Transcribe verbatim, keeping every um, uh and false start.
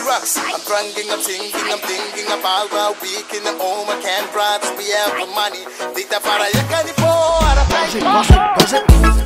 rocks. I'm cranking, I'm thinking, I'm thinking about how we can home I can brats. We have the money. Dita para yakani po. Pause it, pause it, pause it.